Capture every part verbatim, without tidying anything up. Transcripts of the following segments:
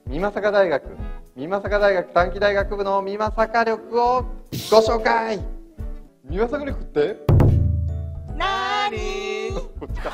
美作大学美作大学短期大学部の美作力をご紹介。美作力ってなーにー。 こっちか。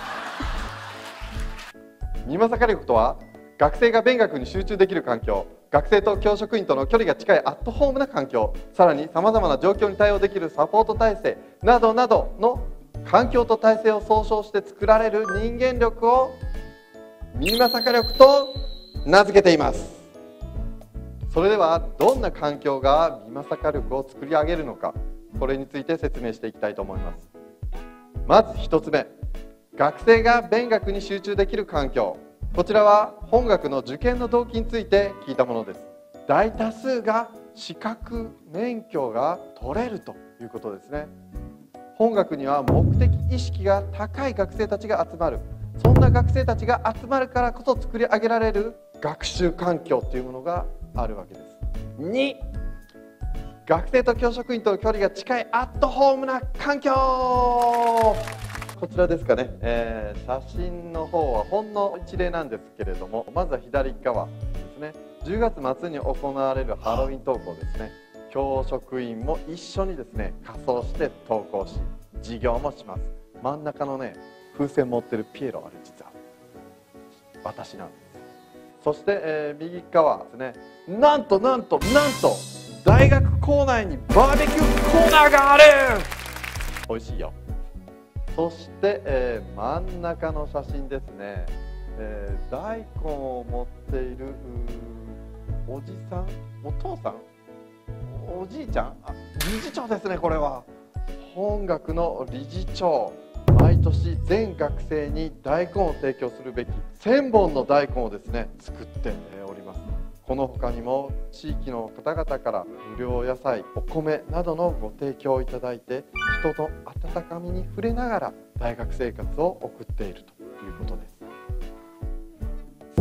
美作力とは、学生が勉学に集中できる環境、学生と教職員との距離が近いアットホームな環境、さらにさまざまな状況に対応できるサポート体制などなどの環境と体制を総称して作られる人間力を美作力と名付けています。それではどんな環境が美作力を作り上げるのか、これについて説明していきたいと思います。まずひとつめ、学生が勉学に集中できる環境。こちらは本学の受験の動機について聞いたものです。大多数が資格免許が取れるということですね。本学には目的意識が高い学生たちが集まる、そんな学生たちが集まるからこそ作り上げられる学習環境というものがあるわけです。に、学生と教職員との距離が近いアットホームな環境。こちらですかね、えー、写真の方はほんの一例なんですけれども、まずは左側ですね。じゅうがつ末に行われるハロウィン登校ですね。教職員も一緒にですね仮装して登校し、授業もします。真ん中のね風船持ってるピエロ、あれ実は私なんです。そして、えー、右側ですね、なんとなんとなんと大学構内にバーベキューコーナーがある。美味しいよ。そして、えー、真ん中の写真ですね、えー、大根を持っているおじさん、お父さん、おじいちゃん、あ、理事長ですね。これは本学の理事長、毎年全学生に大根を提供するべきせんぼんの大根をですね作っております。この他にも地域の方々から無料野菜、お米などのご提供をいただいて、人の温かみに触れながら大学生活を送っているということです。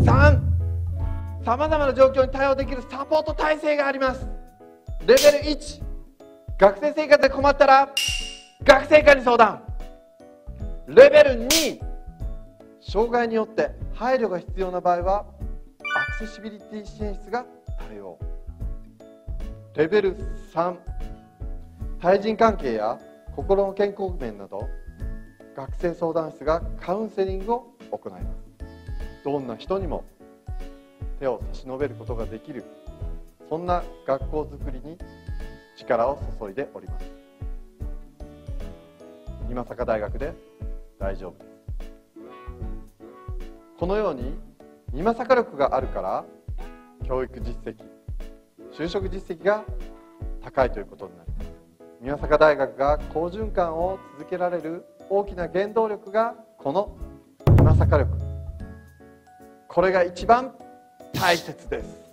さん、さまざまな状況に対応できるサポート体制があります。レベルいち、学生生活で困ったら学生課に相談。レベルに、障害によって配慮が必要な場合はアクセシビリティ支援室が対応。レベルさん、対人関係や心の健康面など学生相談室がカウンセリングを行います。どんな人にも手を差し伸べることができる、そんな学校づくりに力を注いでおります。美作大学で大丈夫です。このように美作力があるから教育実績、就職実績が高いということになります。美作大学が好循環を続けられる大きな原動力がこの美作力、これが一番大切です。